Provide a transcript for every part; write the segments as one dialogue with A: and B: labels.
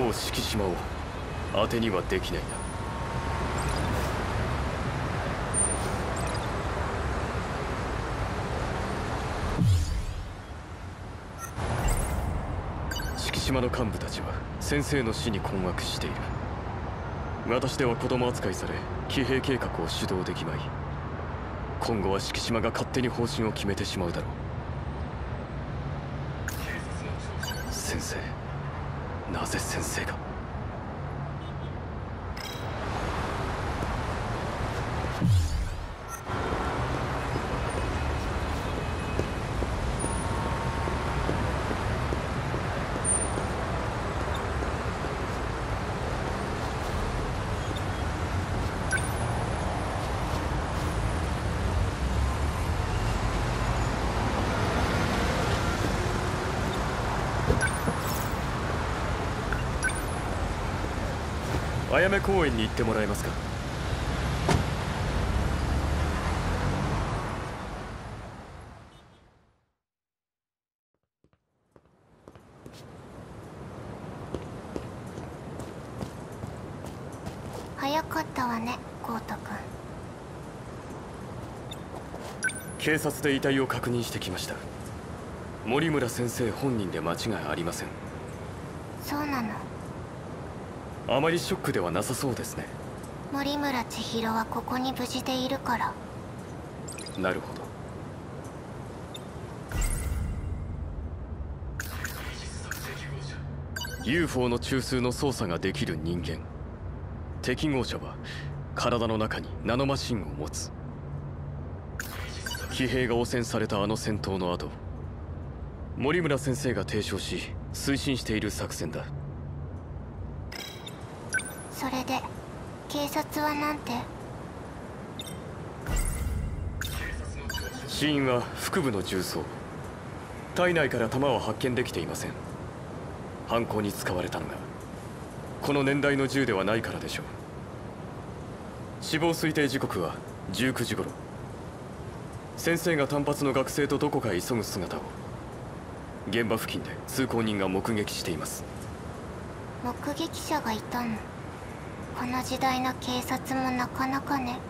A: 王敷島を当てにはできないな。敷島の幹部たちは先生の死に困惑している。私では子供扱いされ、騎兵計画を主導できまい。今後は敷島が勝手に方針を決めてしまうだろう。先生、なぜ先生が。あやめ公園に行ってもらえますか。
B: 早かったわね、コート君。
A: 警察で遺体を確認してきました。森村先生本人で間違いありません。
B: そうなの。
A: あまりショックではなさそうですね。
B: 森村千尋はここに無事でいるから。
A: なるほど。UFO の中枢の操作ができる人間。適合者は体の中にナノマシンを持つ。騎兵が汚染されたあの戦闘の後、森村先生が提唱し推進している作戦だ。
B: それで警察はなんて。
A: 死因は腹部の銃創。体内から弾は発見できていません。犯行に使われたのがこの年代の銃ではないからでしょう。死亡推定時刻は19時頃。先生が単発の学生とどこかへ急ぐ姿を現場付近で通行人が目撃しています。
B: 目撃者がいたの。この時代の警察もなかなかね。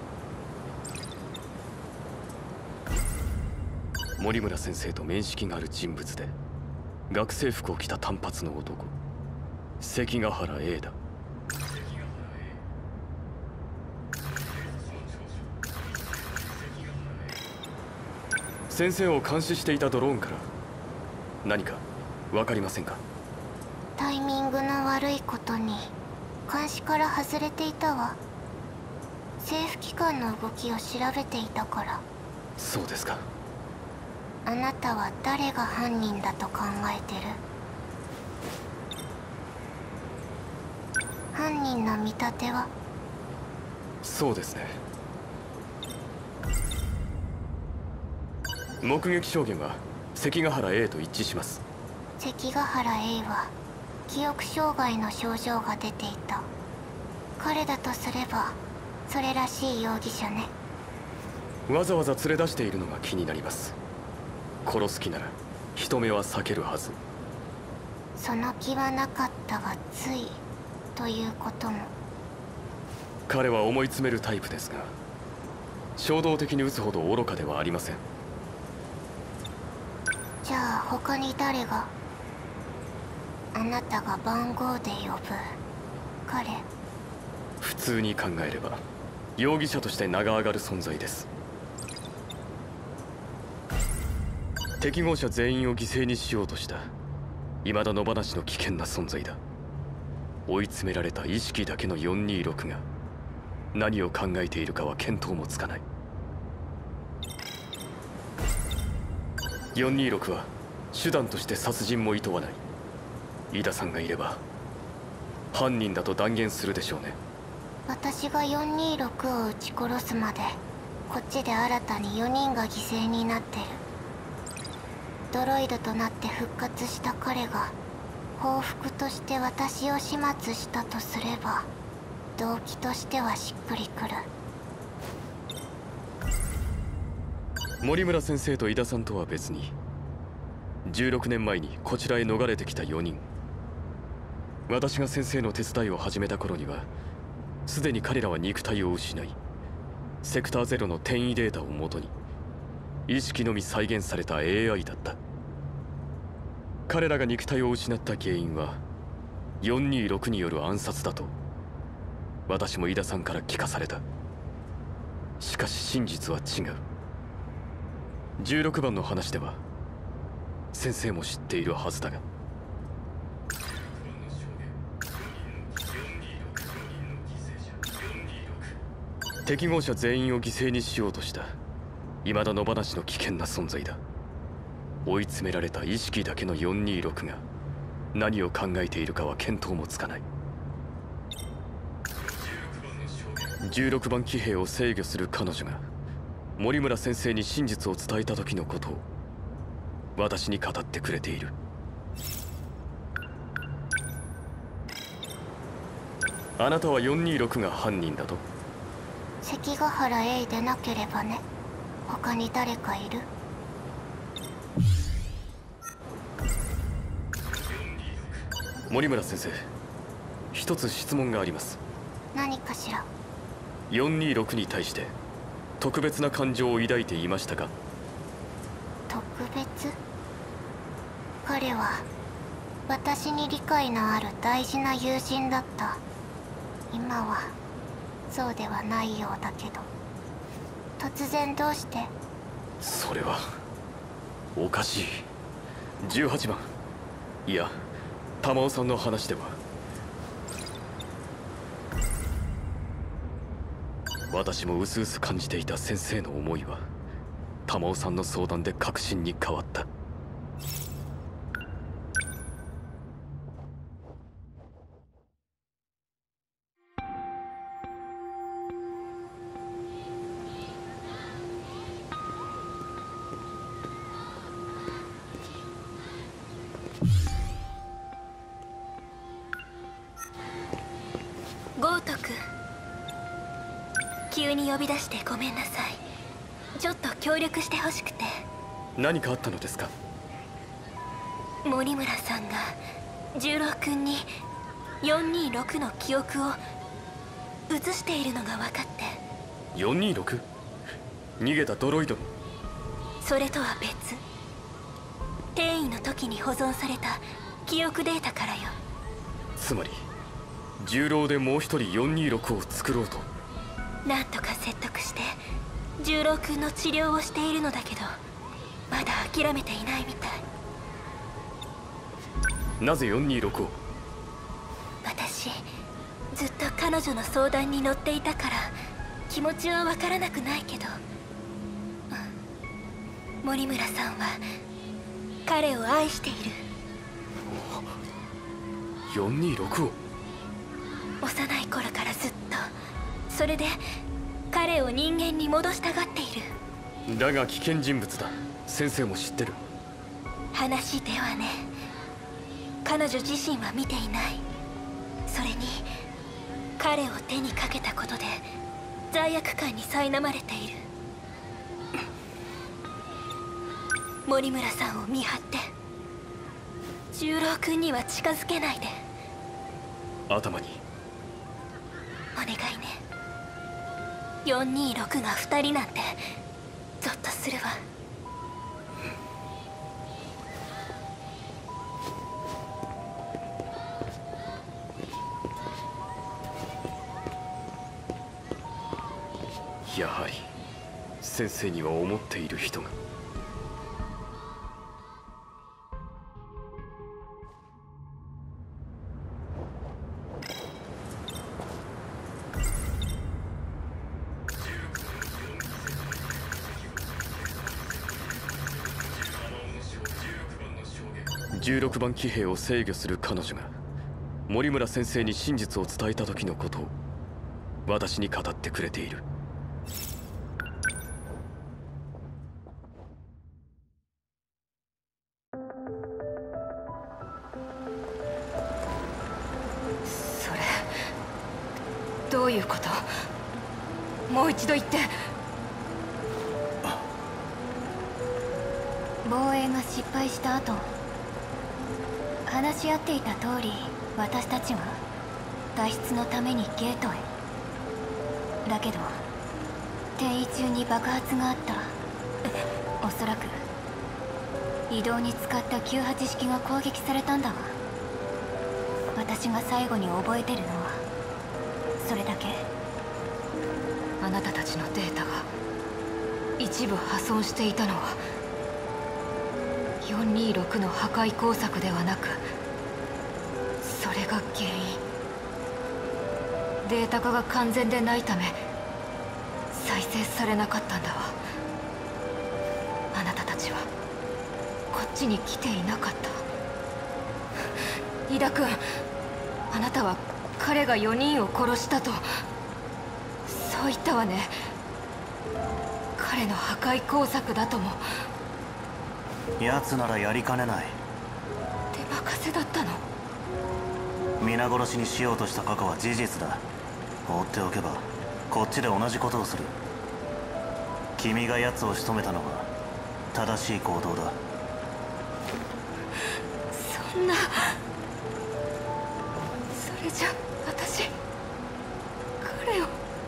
A: 森村先生と面識がある人物で、学生服を着た単発の男、関ヶ原 A だ。先生を監視していたドローンから何か分かりませんか。
B: タイミングの悪いことに監視から外れていたわ。政府機関の動きを調べていたから。
A: そうですか。
B: あなたは誰が犯人だと考えてる？犯人の見立ては？
A: そうですね。目撃証言は関ヶ原 A と一致します。
B: 関ヶ原 A は記憶障害の症状が出ていた。彼だとすればそれらしい容疑者ね。
A: わざわざ連れ出しているのが気になります。殺す気なら人目は避けるはず。
B: その気はなかったがついということも。
A: 彼は思い詰めるタイプですが、衝動的に撃つほど愚かではありません。
B: じゃあ他に誰が？あなたが番号で呼ぶ彼。
A: 普通に考えれば容疑者として名が上がる存在です。適合者全員を犠牲にしようとした未だ野放しの危険な存在だ。追い詰められた意識だけの426が何を考えているかは見当もつかない。426は手段として殺人も厭わない。飯田さんがいれば犯人だと断言するでしょうね。
B: 私が426を撃ち殺すまでこっちで新たに4人が犠牲になってる。ドロイドとなって復活した彼が報復として私を始末したとすれば動機としてはしっくりくる。
A: 森村先生と井田さんとは別に16年前にこちらへ逃れてきた4人。 私が先生の手伝いを始めた頃にはすでに彼らは肉体を失い、セクターゼロの転移データをもとに意識のみ再現された AI だった。彼らが肉体を失った原因は426による暗殺だと私も井田さんから聞かされた。しかし真実は違う。16番の話では先生も知っているはずだが、適合者全員を犠牲にしようとした未だ野放しの危険な存在だ。追い詰められた意識だけの426が何を考えているかは見当もつかない。16番騎兵を制御する彼女が森村先生に真実を伝えた時のことを私に語ってくれている。あなたは426が犯人だと？
B: 関ヶ原 A でなければね。他に誰かいる？
A: 森村先生、一つ質問があります。
B: 何かしら。
A: 426に対して特別な感情を抱いていましたか？
B: 特別？彼は私に理解のある大事な友人だった。今はそうではないようだけど。突然どうして？
A: それはおかしい。18番、いや玉緒さんの話では私も薄々感じていた先生の思いは玉緒さんの相談で確信に変わった。
C: 豪徳、急に呼び出してごめんなさい。ちょっと協力してほしくて。
A: 何かあったのですか？
C: 森村さんが十郎君に426の記憶を移しているのが分かって。
A: 426？ 逃げたドロイドの？
C: それとは別、転移の時に保存された記憶データからよ。
A: つまり重郎でもう一人426を作ろうと？
C: なんとか説得して十郎君の治療をしているのだけど、まだ諦めていないみたい。
A: なぜ426を？
C: 私ずっと彼女の相談に乗っていたから気持ちは分からなくないけど、森村さんは彼を愛している。
A: 426を？
C: 幼い頃からずっと。それで彼を人間に戻したがっている。
A: だが危険人物だ。先生も知ってる。
C: 話ではね。彼女自身は見ていない。それに彼を手にかけたことで罪悪感に苛まれている。森村さんを見張って。十郎君には近づけないで。
A: 頭に
C: お願いね。426が2人なんてゾッとするわ。
A: やはり先生には思っている人が。16番騎兵を制御する彼女が森村先生に真実を伝えた時のことを私に語ってくれている。
D: それどういうこと？もう一度言って。
B: 防衛が失敗した後、話し合っていた通り
C: 私たちは脱出のためにゲートへ。だけど転移中に爆発があった。おそらく移動に使った98式が攻撃されたんだわ。私が最後に覚えてるのはそれだけ。
D: あなたたちのデータが一部破損していたのは426の破壊工作ではなく、それが原因。データ化が完全でないため再生されなかったんだわ。あなたたちはこっちに来ていなかった。井田君、あなたは彼が4人を殺したとそう言ったわね。彼の破壊工作だとも。
E: 奴ならやりかねない。
D: 手任せだったの？
E: 皆殺しにしようとした過去は事実だ。放っておけばこっちで同じことをする。君が奴を仕留めたのは正しい行動だ。
D: そんな。それじゃ私彼を。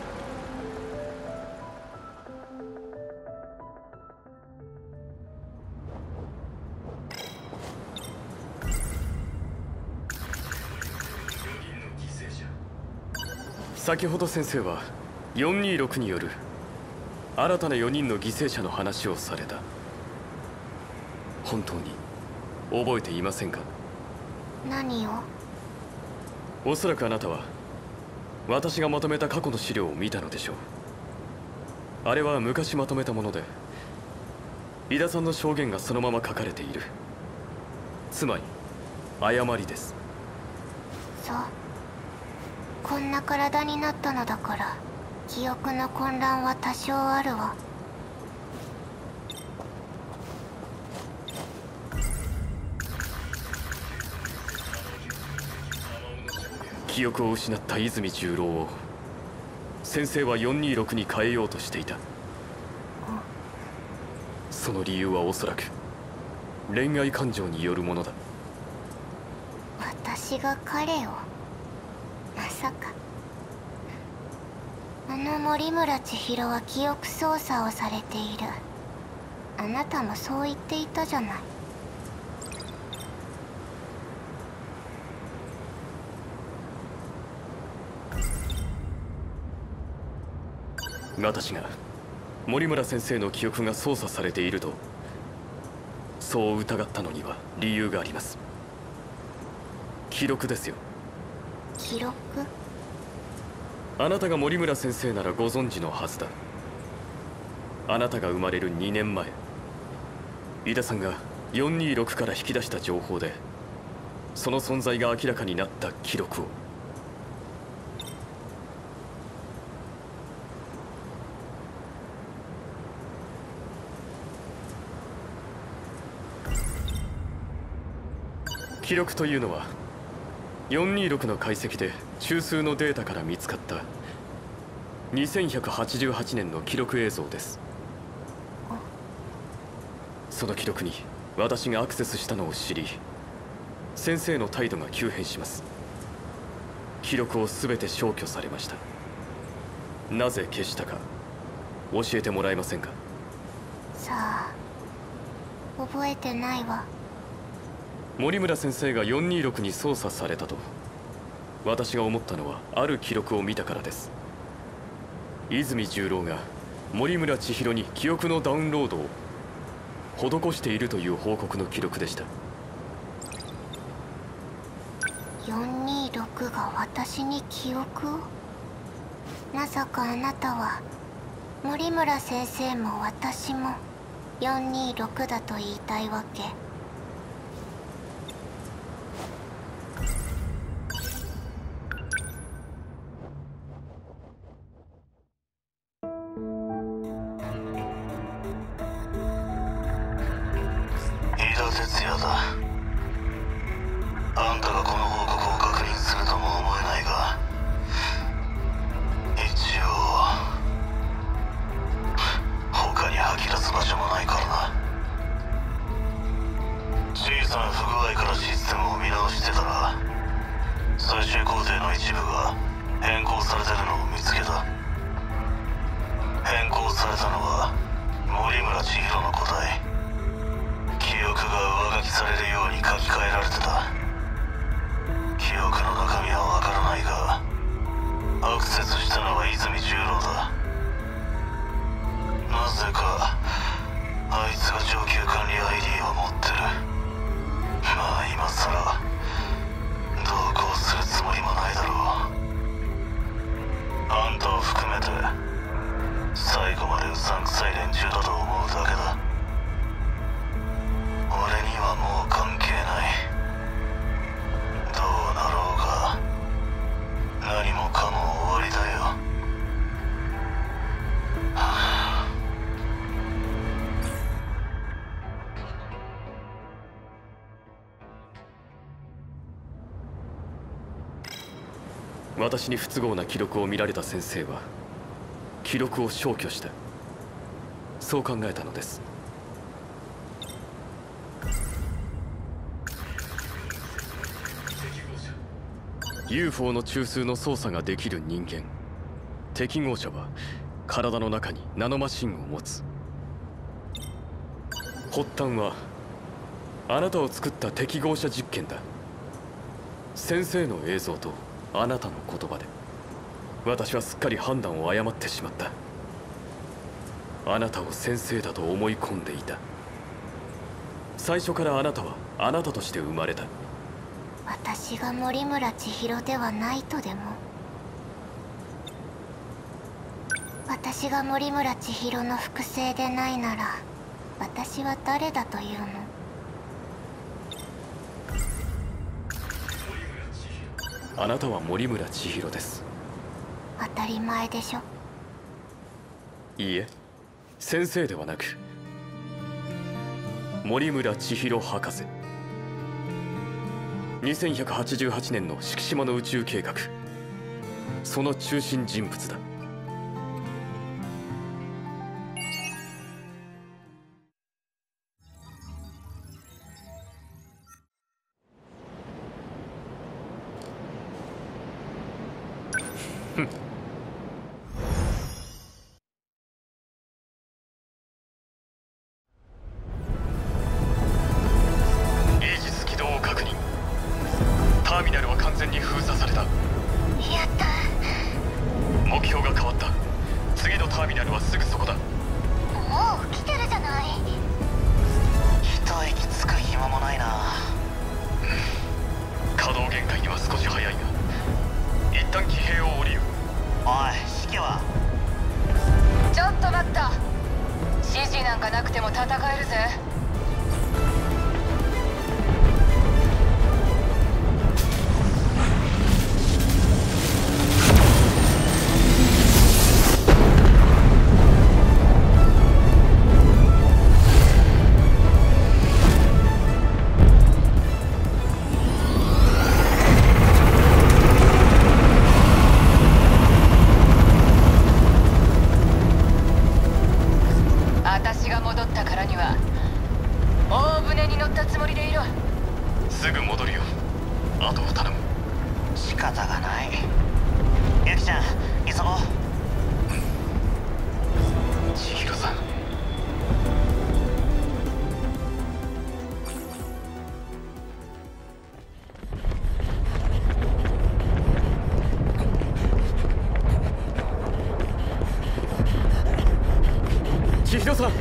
A: 先ほど先生は426による新たな4人の犠牲者の話をされた。本当に覚えていませんか？
B: 何を？
A: おそらくあなたは私がまとめた過去の資料を見たのでしょう。あれは昔まとめたもので、井田さんの証言がそのまま書かれている。つまり誤りです。
B: そう、こんな体になったのだから記憶の混乱は多少あるわ。
A: 記憶を失った泉十郎を先生は426に変えようとしていた。その理由はおそらく恋愛感情によるものだ。
B: 私が彼を？まさか。あの森村千尋は記憶操作をされている。あなたもそう言っていたじゃない。
A: 私が森村先生の記憶が操作されているとそう疑ったのには理由があります。記録ですよ。
B: 記録？
A: あなたが森村先生ならご存知のはずだ。あなたが生まれる2年前、井田さんが426から引き出した情報でその存在が明らかになった記録を。記録というのは426の解析で中枢のデータから見つかった2188年の記録映像です。その記録に私がアクセスしたのを知り、先生の態度が急変します。記録を全て消去されました。なぜ消したか教えてもらえませんか？
B: さあ、覚えてないわ。
A: 森村先生が426に操作されたと私が思ったのはある記録を見たからです。泉十郎が森村千尋に記憶のダウンロードを施しているという報告の記録でした。
B: 426が私に記憶を？まさかあなたは森村先生も私も426だと言いたいわけ？
E: 徹夜だ。あんたがこの報告を確認するとも思えないが、一応他に吐き出す場所もないからな。小さな不具合からシステムを見直してたら最終工程の一部が変更されてるのを見つけた。変更されたのは森村千尋の答え。記憶が上書きされるように書き換えられてた。記憶の中身はわからないが、アクセスしたのは泉十郎だ。なぜかあいつが上級管理 ID を持ってる。まあ今さら同行するつもりもないだろう。あんたを含めて最後までうさんくさい連中だと思うだけだ。俺にはもう関係ない。どうなろうが何もかも終わりだよ。
A: 私に不都合な記録を見られた先生は記録を消去した、そう考えたのです。UFO の中枢の操作ができる人間、適合者は体の中にナノマシンを持つ。発端はあなたを作った適合者実験だ。先生の映像とあなたの言葉で私はすっかり判断を誤ってしまった。あなたを先生だと思い込んでいた。最初からあなたはあなたとして生まれた。
B: 私が森村千尋ではないとでも？私が森村千尋の複製でないなら私は誰だというの？
A: あなたは森村千尋です。
B: 当たり前でしょ。
A: いいえ、先生ではなく森村千尋博士。2188年の敷島の宇宙計画、その中心人物だ。ターミナルは完全に封鎖された。
B: やった
A: 目標が変わった。次のターミナルはすぐそこだ。
B: もう来てるじゃない。
E: 一息つく暇もないな。
A: 稼働限界には少し早いが一旦騎兵を降りる。
E: おい、指揮は？
D: ちょっと待った。指示なんかなくても戦えるぜ。私が戻ったからには大船に乗ったつもりでいろ。
A: すぐ戻るよ。あとを頼む。
E: 仕方がない。ユキちゃん、急ごう。
A: 千尋さん。千尋さん。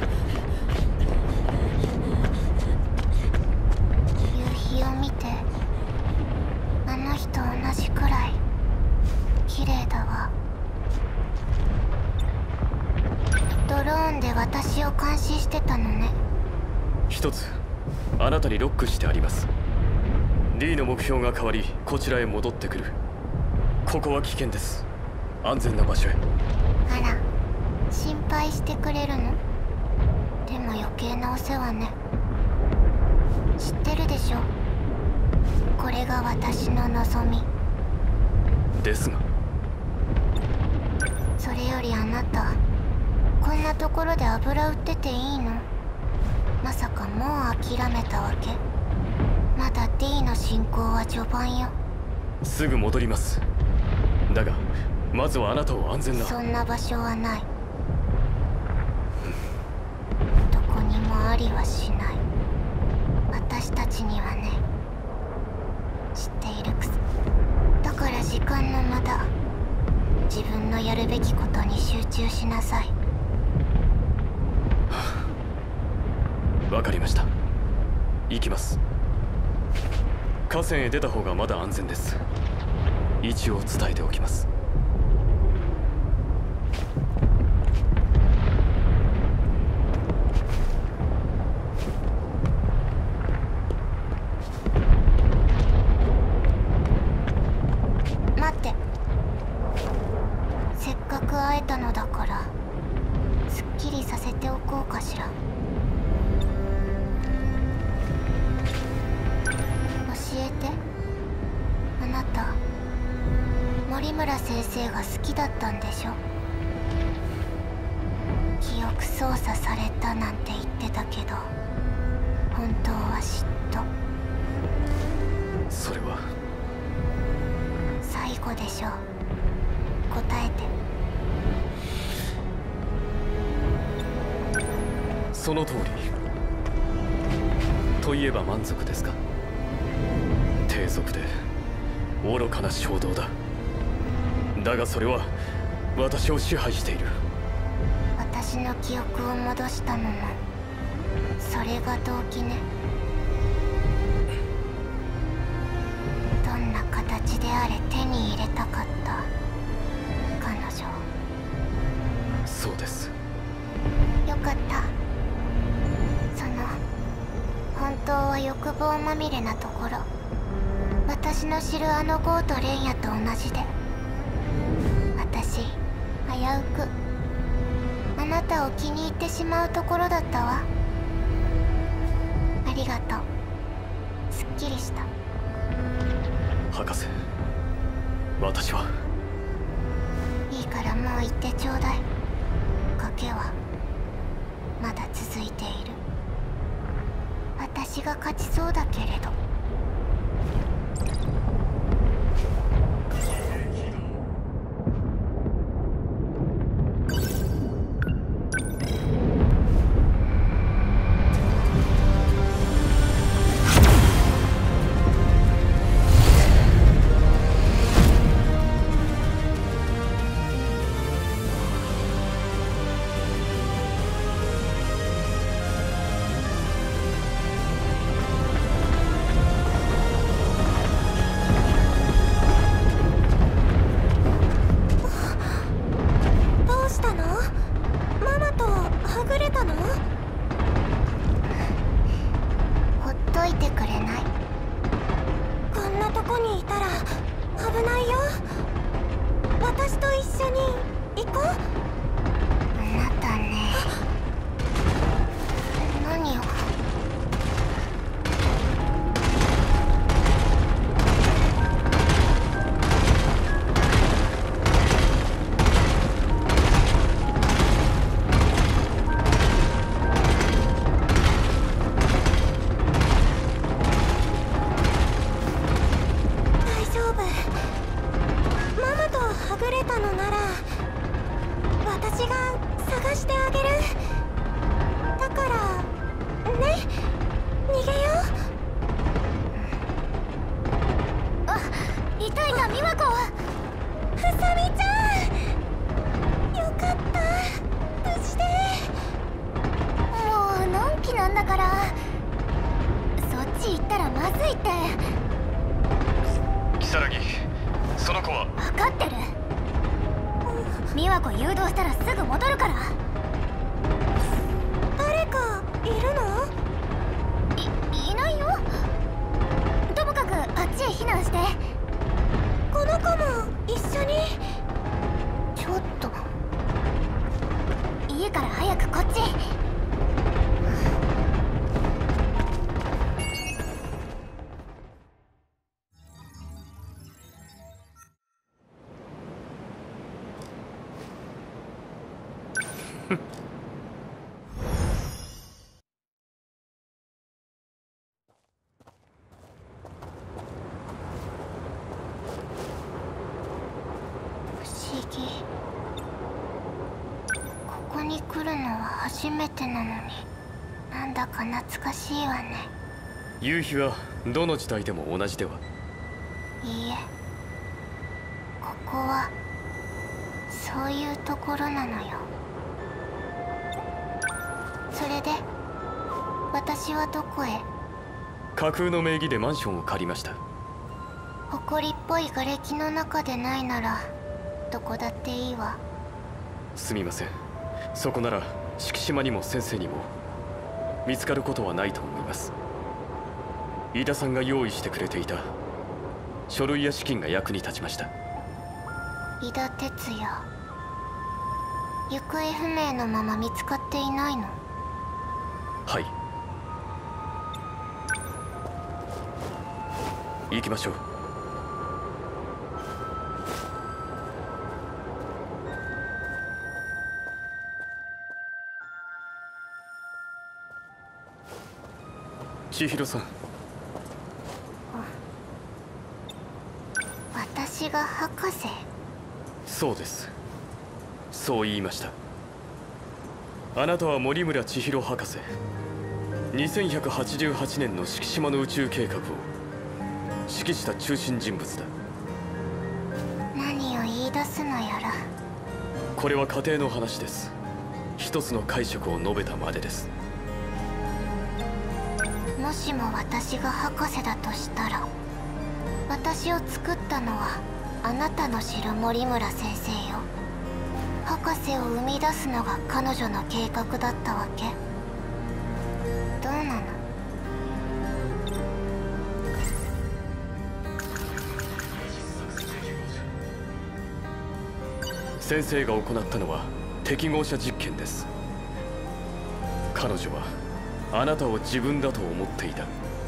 B: 夕日を見て、あの日と同じくらい綺麗だわ。ドローンで私を監視してたのね。
A: 一つあなたにロックしてあります。 D の目標が変わりこちらへ戻ってくる。ここは危険です。安全な場所へ。
B: あら、心配してくれるの？でも余計なお世話ね。知ってるでしょ、これが私の望み
A: ですが。
B: それよりあなた、こんなところで油売ってていいの？まさかもう諦めたわけ？まだ D の進行は序盤よ。
A: すぐ戻ります。だがまずはあなたを安全な。
B: そんな場所はない。どこにもありはしない。私たちにはね。知っているくせ。だから時間の無駄。自分のやるべきことに集中しなさい。
A: わかりました。行きます。河川へ出た方がまだ安全です。位置を伝えておきます。
B: 待って。せっかく会えたのだからすっきりさせておこうかしら。教えて。あなた森村先生が好きだったんでしょ。記憶操作されたなんて言ってたけど本当は嫉妬。
A: それは
B: 最後でしょう。答えて。
A: その通りといえば満足ですか。低俗で愚かな衝動だ。だがそれは私を支配している。
B: 私の記憶を戻したのもそれが動機ね。どんな形であれ手に入れたかった彼女。
A: そうです。
B: よかった。その本当は欲望まみれなところ、私の知るあのゴーとレンヤと同じで、私危うくあなたを気に入ってしまうところだったわ。ありがとう。すっきりした。
A: 博士、私は。
B: いいからもう行ってちょうだい。賭けはまだ続いている。私が勝ちそうだけれど。 は初めてなのに、なんだか懐かしいわね。
A: 夕日はどの時代でも同じでは？
B: いいえ、ここはそういうところなのよ。それで私はどこへ？
A: 架空の名義でマンションを借りました。
B: 埃っぽい瓦礫の中でないならどこだっていいわ。
A: すみません。そこなら敷島にも先生にも見つかることはないと思います。飯田さんが用意してくれていた書類や資金が役に立ちました。
B: 飯田哲也、行方不明のまま見つかっていないの？
A: はい。行きましょう。千尋さん。
B: 私が博士？
A: そうです。そう言いました。あなたは森村千尋博士。2188年の敷島の宇宙計画を指揮した中心人物だ。
B: 何を言い出すのやら。
A: これは仮定の話です。一つの解釈を述べたまでです。
B: もしも私が博士だとしたら、私を作ったのはあなたの知る森村先生よ。博士を生み出すのが彼女の計画だったわけ？どうなの？
A: 先生が行ったのは適合者実験です。彼女はあなたを自分だと思っていた。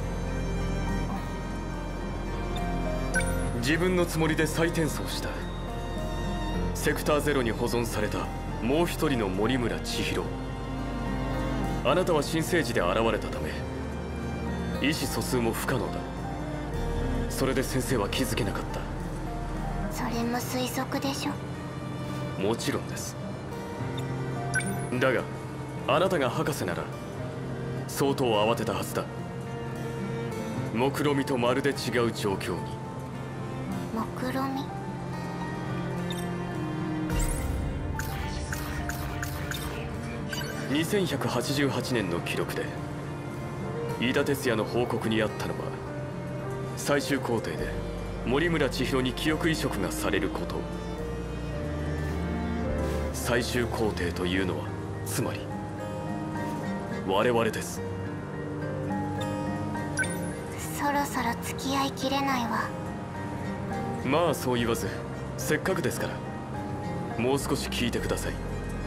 A: 自分のつもりで再転送した。セクターゼロに保存されたもう一人の森村千尋。あなたは新生児で現れたため意思疎通も不可能だ。それで先生は気づけなかった。
B: それも推測でしょ？
A: もちろんです。だがあなたが博士なら相当慌てたはずだ。目論見とまるで違う状況に。
B: 目論見？
A: 2188年の記録で飯田哲也の報告にあったのは、最終工程で森村千尋に記憶移植がされること。最終工程というのはつまり我々です。
B: そろそろ付き合いきれないわ。
A: まあそう言わず、せっかくですからもう少し聞いてください。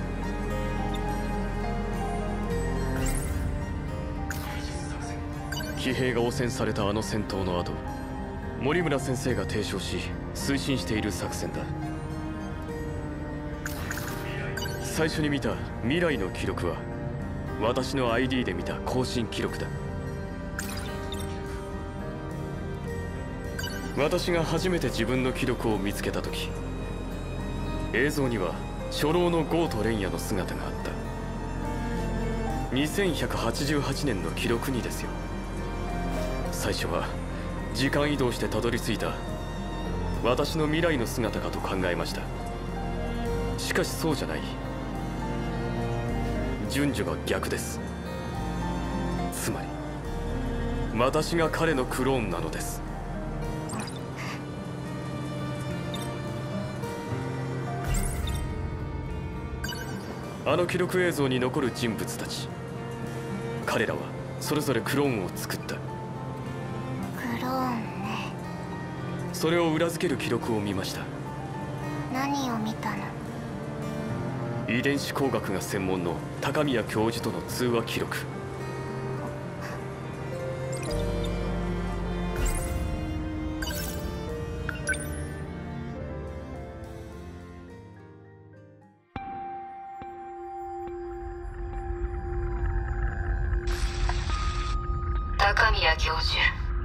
A: 騎兵が汚染されたあの戦闘の後、森村先生が提唱し推進している作戦だ。最初に見た未来の記録は私の ID で見た更新記録だ。私が初めて自分の記録を見つけた時、映像には初老のゴート蓮也の姿があった。2188年の記録にですよ。最初は時間移動してたどり着いた私の未来の姿かと考えました。しかしそうじゃない。順序が逆です。つまり私が彼のクローンなのです。あの記録映像に残る人物たち、彼らはそれぞれクローンを作った。
B: クローンね。
A: それを裏付ける記録を見ました。
B: 何を見たの？
A: 遺伝子工学が専門の高宮教授との通話記録。
D: 高宮教授、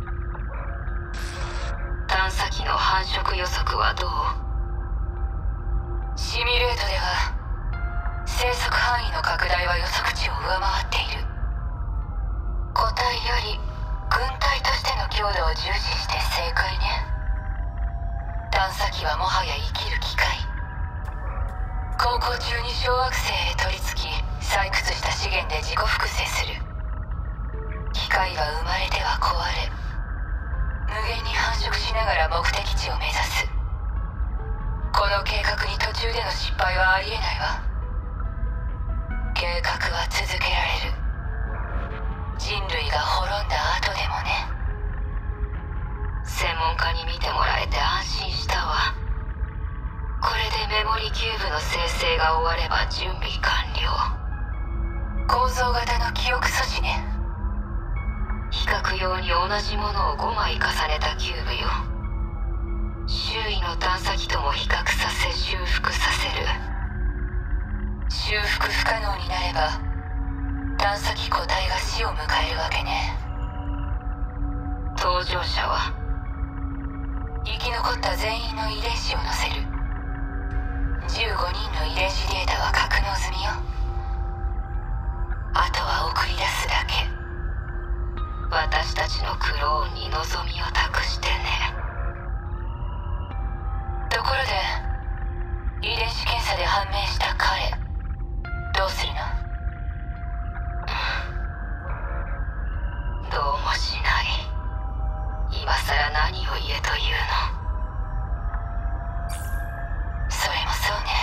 D: 探査機の繁殖予測はどう？シミュレートでは
F: 生息範囲の拡大は予測値を上回っている。個体より軍隊としての強度を重視して正解ね。探査機はもはや生きる機械。航行中に小惑星へ取り付き採掘した資源で自己複製する。機械は生まれては壊れ、無限に繁殖しながら目的地を目指す。この計画に途中での失敗はありえないわ。計画は続けられる。人類が滅んだ後でもね。専門家に見てもらえて安心したわ。これでメモリキューブの生成が終われば準備完了。構造型の記憶素子ね。比較用に同じものを5枚重ねたキューブよ。周囲の探査機とも比較させ修復させる。修復不可能になれば探査機個体が死を迎えるわけね。搭乗者は生き残った全員の遺伝子を載せる。15人の遺伝子データは格納済みよ。あとは送り出すだけ。私たちのクローンに望みを託してね。ところで遺伝子検査で判明した彼、どうするの？どうもしない。今さら何を言えというの？それもそうね。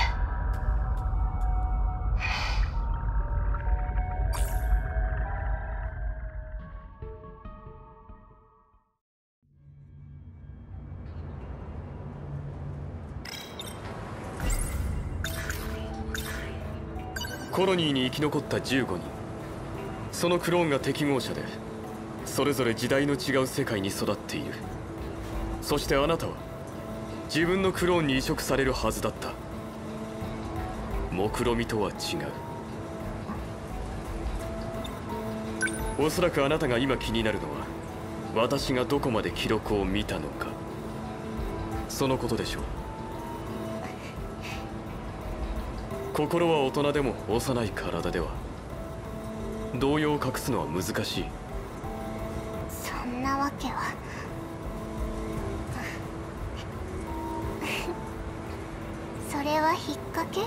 A: コロニーに生き残った15人、そのクローンが適合者でそれぞれ時代の違う世界に育っている。そしてあなたは自分のクローンに移植されるはずだった。目論見とは違う。おそらくあなたが今気になるのは私がどこまで記録を見たのか、そのことでしょう。心は大人でも幼い体では動揺を隠すのは難しい。
B: そんなわけは。それは引っ掛け？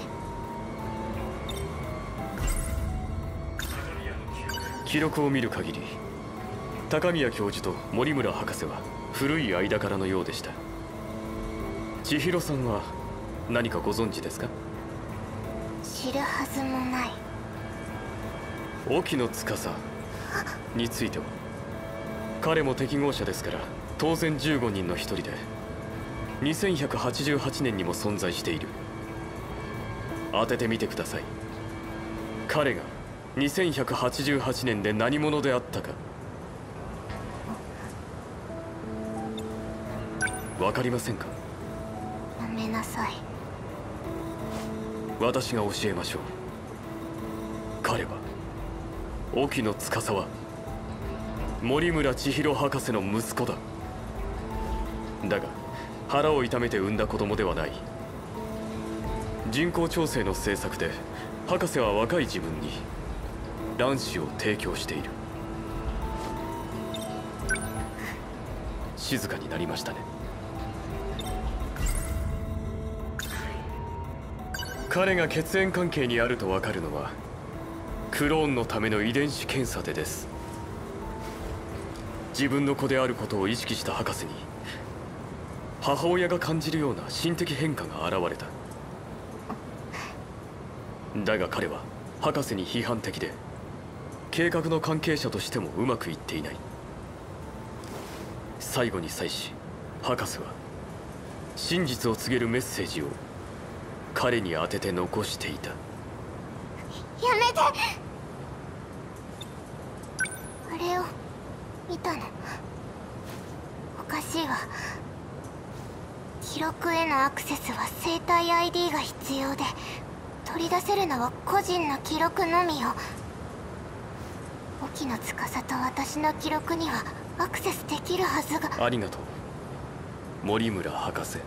A: 記録を見る限り高宮教授と森村博士は古い間柄のようでした。千尋さんは何かご存知ですか？
B: 知るはずもない。
A: 沖野司については彼も適合者ですから当然15人の一人で2188年にも存在している。当ててみてください。彼が2188年で何者であったか。わかりませんか？
B: やめなさい。
A: 私が教えましょう。彼は沖野司は森村千尋博士の息子だ。だが腹を痛めて産んだ子供ではない。人工調整の政策で博士は若い自分に卵子を提供している。静かになりましたね。彼が血縁関係にあると分かるのはクローンのための遺伝子検査でです。自分の子であることを意識した博士に母親が感じるような心的変化が現れた。だが彼は博士に批判的で計画の関係者としてもうまくいっていない。最後に際し博士は真実を告げるメッセージを彼に当てて残していた。
B: やめて。あれを見たの。おかしいわ。記録へのアクセスは生体 ID が必要で取り出せるのは個人の記録のみよ。沖野司と私の記録にはアクセスできるはずが。
A: ありがとう森村博士。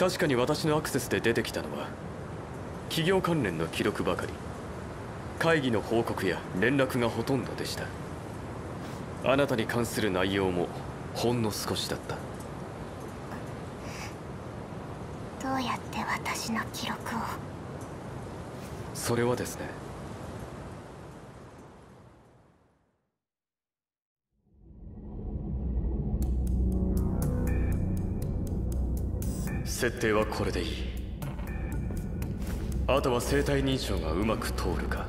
A: 確かに私のアクセスで出てきたのは企業関連の記録ばかり。会議の報告や連絡がほとんどでした。あなたに関する内容もほんの少しだった。
B: どうやって私の記録を？
A: それはですね、設定はこれでいい。あとは生体認証がうまく通るか。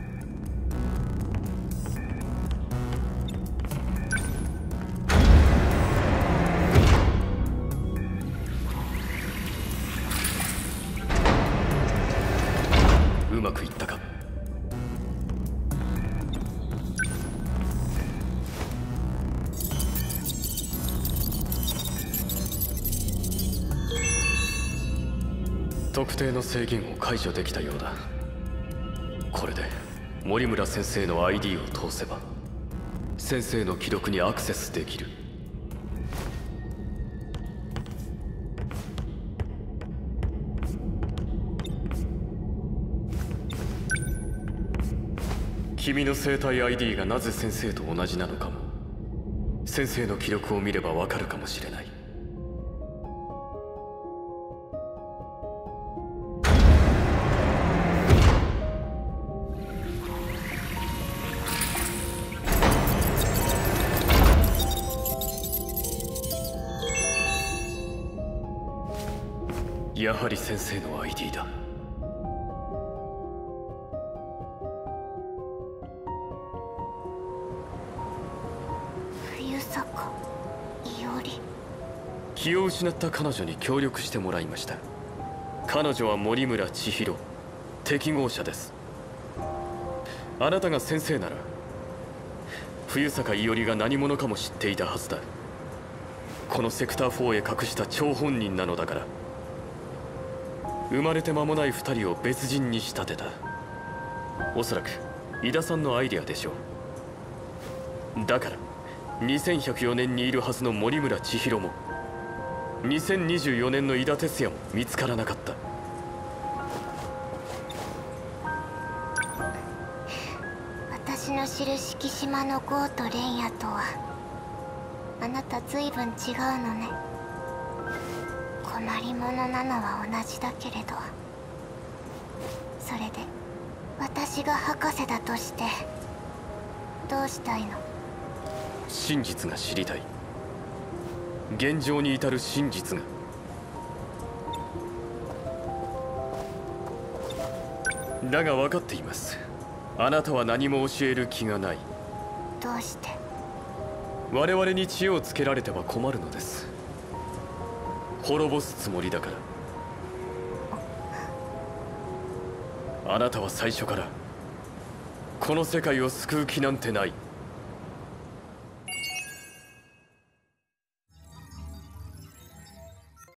A: うまくいったか。特定の制限を解除できたようだ。これで森村先生の ID を通せば先生の記録にアクセスできる。君の生体 ID がなぜ先生と同じなのかも先生の記録を見ればわかるかもしれない。やはり先生の ID だ。
B: 冬坂伊織。
A: 気を失った彼女に協力してもらいました。彼女は森村千尋、適合者です。あなたが先生なら冬坂伊織が何者かも知っていたはずだ。このセクター4へ隠した張本人なのだから。生まれて間もない2人を別人に仕立てた。おそらく井田さんのアイデアでしょう。だから2104年にいるはずの森村千尋も2024年の井田哲也も見つからなかった。
B: 私の知る敷島のゴーと蓮也とはあなた随分違うのね。困りものなのは同じだけれど、それで私が博士だとしてどうしたいの？
A: 真実が知りたい。現状に至る真実が。だが分かっています。あなたは何も教える気がない。
B: どうして？
A: 我々に知恵をつけられては困るのです。滅ぼすつもりだから。あなたは最初からこの世界を救う気なんてない。